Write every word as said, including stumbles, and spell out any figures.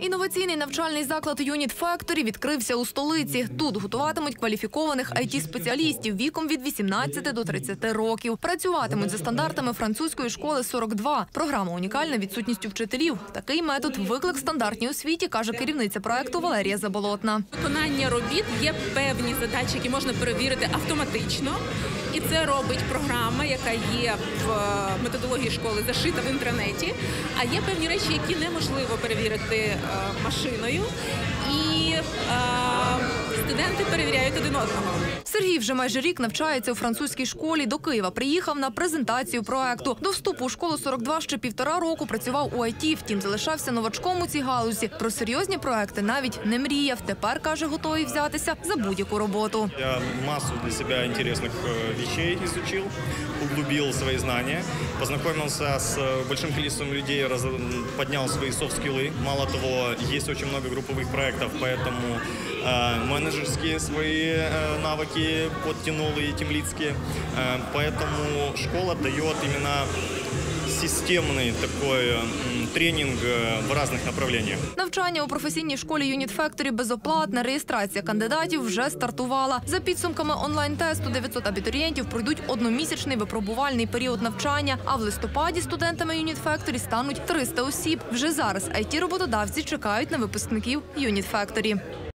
Інноваційний навчальний заклад «Юніт Factory» відкрився у столиці. Тут готуватимуть кваліфікованих ай ті-спеціалістів віком від вісімнадцяти до тридцяти років. Працюватимуть за стандартами французької школи сорок два. Програма унікальна відсутністю вчителів. Такий метод – виклик стандартній освіті, каже керівниця проекту Валерія Заболотна. Виконання робіт є певні задачі, які можна перевірити автоматично. І це робить програма, яка є в методології школи, зашита в інтернеті. А є певні речі, які неможливо перевірити е, машиною. І е, студенти перевіряють один одного. Сергій вже майже рік навчається у французькій школі. До Києва приїхав на презентацію проекту. До вступу у школу сорок два ще півтора року працював у ай ті, втім залишався новачком у цій галузі. Про серйозні проекти навіть не мріяв. Тепер, каже, готовий взятися за будь-яку роботу. Я масу для себе інтересних вещей изучил, углубил свои знания, познакомился с большим количеством людей, поднял свои софт-скиллы. Мало того, есть очень много групповых проектов, поэтому э, менеджерские свои э, навыки подтянул и тимлидские. Э, поэтому школа дает именно системний такий тренінг в різних направленнях. Навчання у професійній школі «Юніт Factory» безоплатне. Реєстрація кандидатів вже стартувала. За підсумками онлайн-тесту дев'ятсот абітурієнтів пройдуть одномісячний випробувальний період навчання, а в листопаді студентами «Юніт Factory» стануть триста осіб. Вже зараз ай ті-роботодавці чекають на випускників «Юніт Factory».